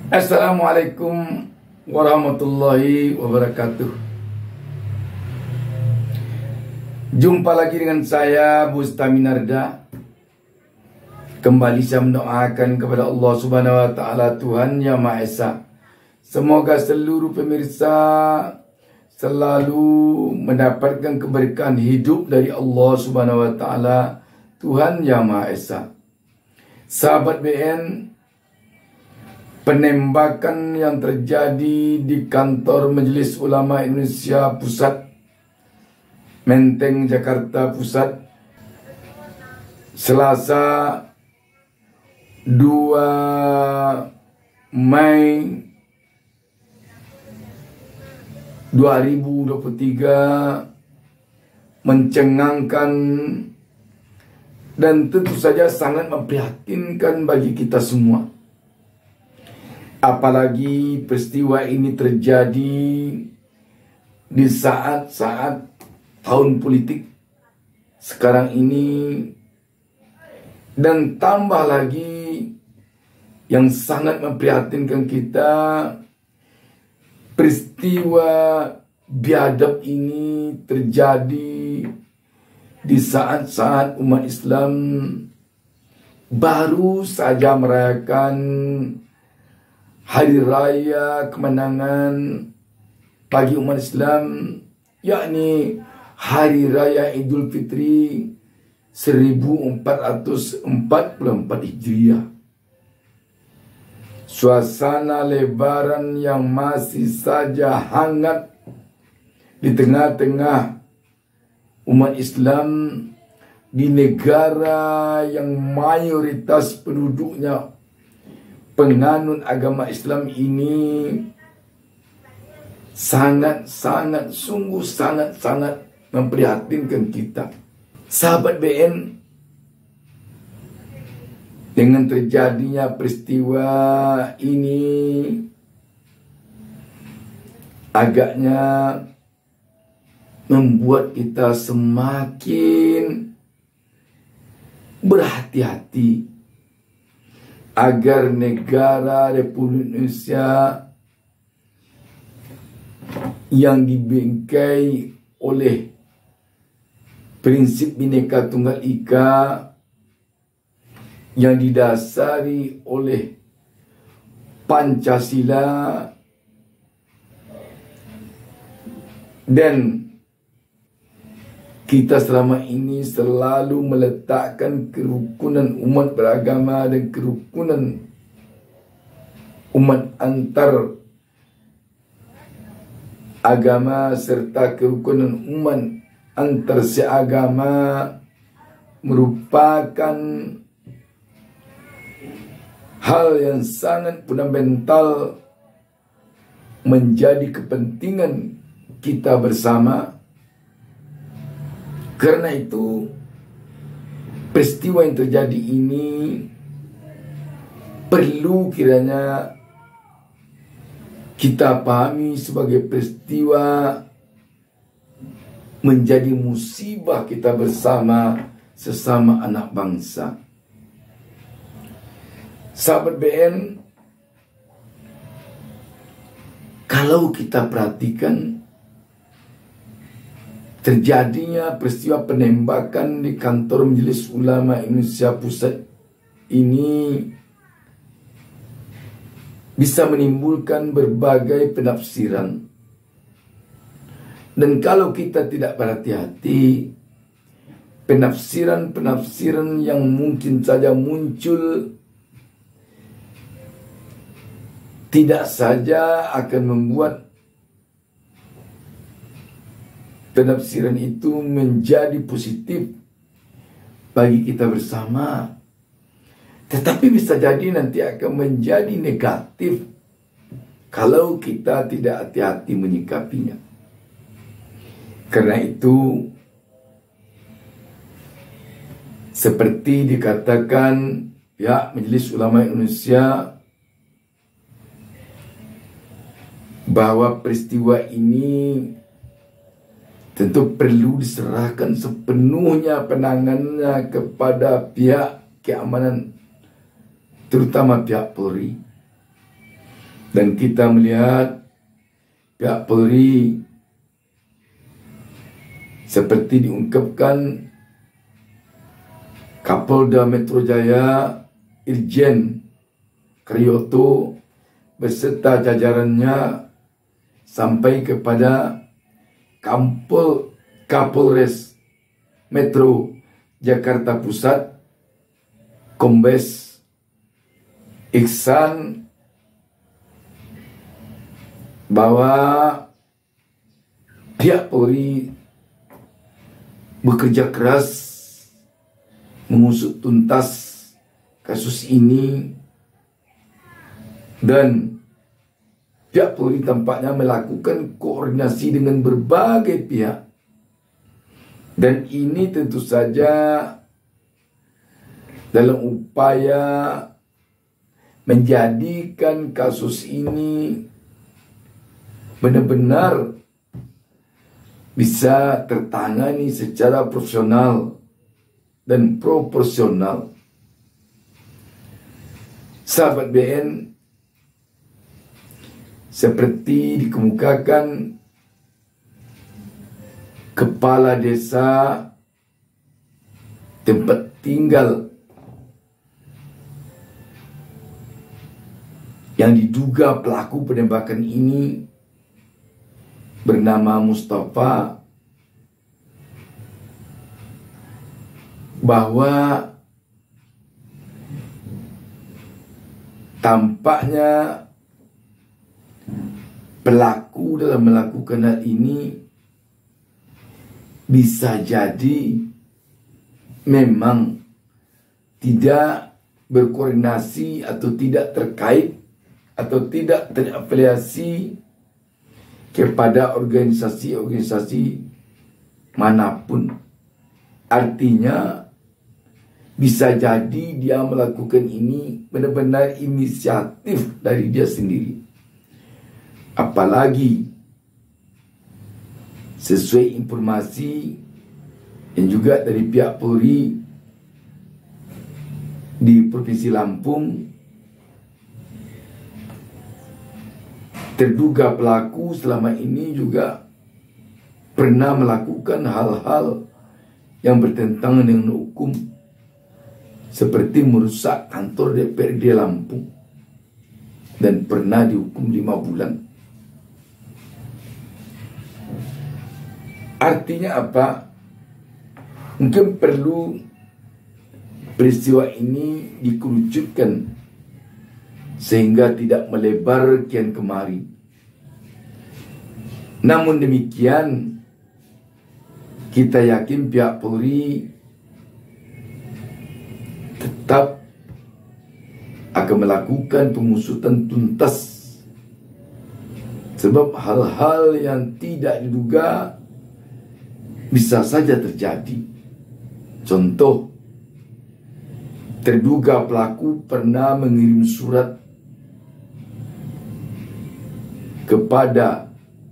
Assalamualaikum warahmatullahi wabarakatuh. Jumpa lagi dengan saya Bustaminarda. Kembali saya mendoakan kepada Allah Subhanahu wa taala, Tuhan Yang Maha Esa. Semoga seluruh pemirsa selalu mendapatkan keberkahan hidup dari Allah Subhanahu wa taala, Tuhan Yang Maha Esa. Sahabat BN, penembakan yang terjadi di kantor Majelis Ulama Indonesia Pusat, Menteng, Jakarta Pusat, Selasa 2 Mei 2023 mencengangkan dan tentu saja sangat memprihatinkan bagi kita semua. Apalagi peristiwa ini terjadi di saat-saat tahun politik sekarang ini, dan tambah lagi yang sangat memprihatinkan kita, peristiwa biadab ini terjadi di saat-saat umat Islam baru saja merayakan hari raya kemenangan bagi umat Islam, yakni hari raya Idul Fitri 1444 Hijriah. Suasana lebaran yang masih saja hangat di tengah-tengah umat Islam di negara yang mayoritas penduduknya penganut agama Islam ini sangat-sangat memprihatinkan kita. Sahabat BN, dengan terjadinya peristiwa ini agaknya membuat kita semakin berhati-hati agar negara Republik Indonesia yang dibingkai oleh prinsip Bhinneka Tunggal Ika, yang didasari oleh Pancasila, dan kita selama ini selalu meletakkan kerukunan umat beragama dan kerukunan umat antar agama serta kerukunan umat antar seagama merupakan hal yang sangat fundamental menjadi kepentingan kita bersama. Karena itu, peristiwa yang terjadi ini perlu kiranya kita pahami sebagai peristiwa menjadi musibah kita bersama sesama anak bangsa. Sahabat BN, kalau kita perhatikan terjadinya peristiwa penembakan di kantor Majelis Ulama Indonesia Pusat ini bisa menimbulkan berbagai penafsiran. Dan kalau kita tidak berhati-hati, penafsiran-penafsiran yang mungkin saja muncul tidak saja akan membuat penafsiran itu menjadi positif bagi kita bersama, tetapi bisa jadi nanti akan menjadi negatif kalau kita tidak hati-hati menyikapinya. Karena itu, seperti dikatakan pihak Majelis Ulama Indonesia bahwa peristiwa ini tentu perlu diserahkan sepenuhnya penanganannya kepada pihak keamanan, terutama pihak Polri. Dan kita melihat pihak Polri seperti diungkapkan Kapolda Metro Jaya Irjen Kriyoto beserta jajarannya sampai kepada Kapolres Metro Jakarta Pusat Kombes Iksan bahwa pihak Polri bekerja keras mengusut tuntas kasus ini dan pihak Polri tampaknya melakukan koordinasi dengan berbagai pihak, dan ini tentu saja dalam upaya menjadikan kasus ini benar-benar bisa tertangani secara profesional dan proporsional. Sahabat BN, seperti dikemukakan kepala desa tempat tinggal yang diduga pelaku penembakan ini bernama Mustafa, bahwa tampaknya pelaku dalam melakukan hal ini bisa jadi memang tidak berkoordinasi atau tidak terkait atau tidak terafiliasi kepada organisasi-organisasi manapun. Artinya bisa jadi dia melakukan ini benar-benar inisiatif dari dia sendiri. Apalagi sesuai informasi yang juga dari pihak Polri di Provinsi Lampung, terduga pelaku selama ini juga pernah melakukan hal-hal yang bertentangan dengan hukum, seperti merusak kantor DPRD Lampung, dan pernah dihukum 5 bulan. Artinya apa? Mungkin perlu peristiwa ini dikerucutkan sehingga tidak melebar kian kemari. Namun demikian, kita yakin pihak Polri tetap akan melakukan pengusutan tuntas, sebab hal-hal yang tidak diduga bisa saja terjadi. Contoh, terduga pelaku pernah mengirim surat kepada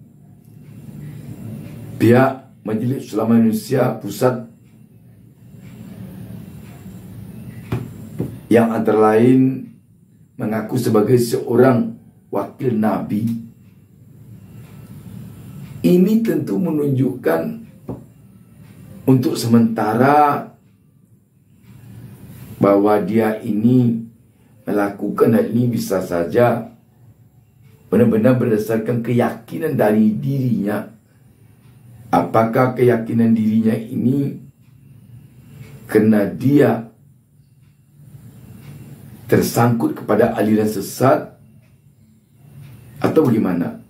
pihak Majelis Ulama Indonesia Pusat yang antara lain mengaku sebagai seorang wakil Nabi. Ini tentu menunjukkan untuk sementara bahwa dia ini melakukan hal ini bisa saja benar-benar berdasarkan keyakinan dari dirinya. Apakah keyakinan dirinya ini karena dia tersangkut kepada aliran sesat atau bagaimana?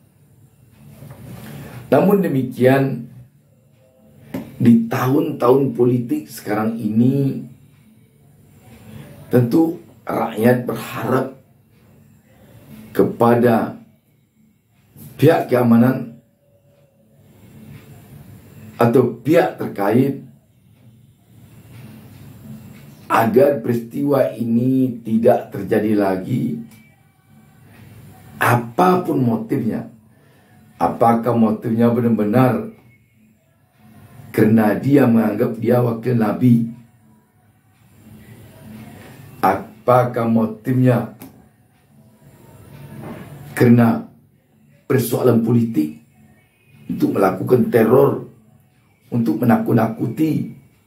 Namun demikian, di tahun-tahun politik sekarang ini, tentu rakyat berharap kepada pihak keamanan atau pihak terkait agar peristiwa ini tidak terjadi lagi, apapun motifnya. Apakah motifnya benar-benar karena dia menganggap dia wakil Nabi? Apakah motifnya karena persoalan politik, untuk melakukan teror, untuk menakut-nakuti,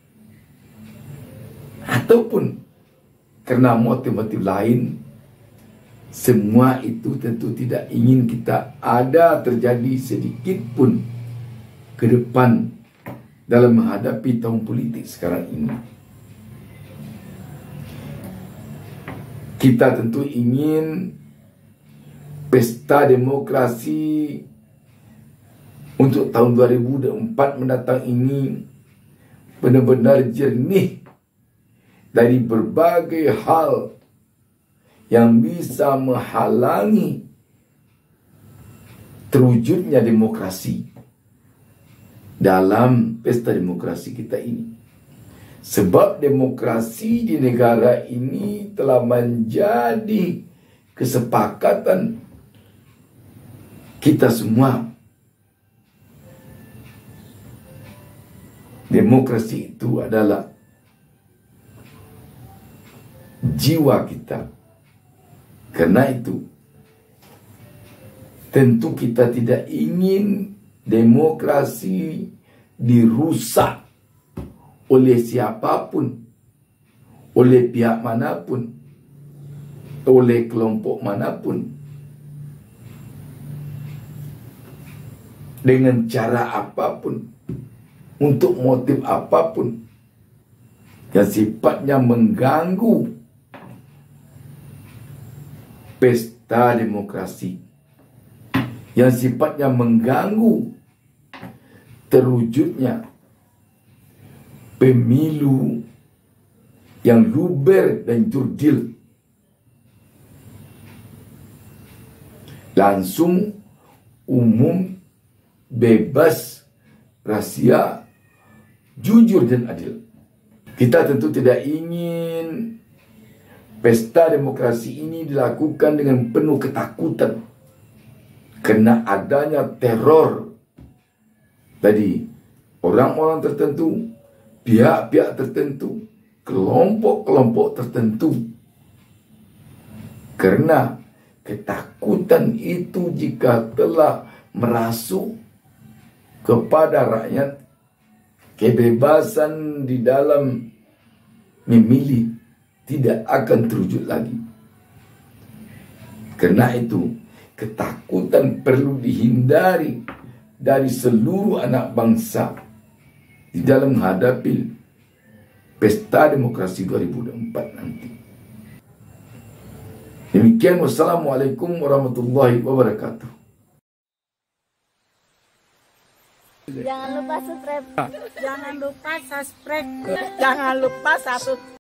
ataupun karena motif-motif lain. Semua itu tentu tidak ingin kita ada terjadi sedikit pun ke depan dalam menghadapi tahun politik sekarang ini. Kita tentu ingin pesta demokrasi untuk tahun 2024 mendatang ini benar-benar jernih dari berbagai hal yang bisa menghalangi terwujudnya demokrasi dalam pesta demokrasi kita ini. Sebab demokrasi di negara ini telah menjadi kesepakatan kita semua. Demokrasi itu adalah jiwa kita. Karena itu, tentu kita tidak ingin demokrasi dirusak oleh siapapun, oleh pihak manapun, oleh kelompok manapun, dengan cara apapun, untuk motif apapun yang sifatnya mengganggu pesta demokrasi, yang sifatnya mengganggu terwujudnya pemilu yang luber dan jurdil, langsung, umum, bebas, rahasia, jujur dan adil. Kita tentu tidak ingin pesta demokrasi ini dilakukan dengan penuh ketakutan karena adanya teror dari orang-orang tertentu, pihak-pihak tertentu, kelompok-kelompok tertentu. Karena ketakutan itu jika telah merasuk kepada rakyat, kebebasan di dalam memilih tidak akan terwujud lagi. Karena itu, ketakutan perlu dihindari dari seluruh anak bangsa di dalam menghadapi pesta demokrasi 2024 nanti. Demikian, wassalamualaikum warahmatullahi wabarakatuh. Jangan lupa subscribe. Jangan lupa subscribe. Jangan lupa satu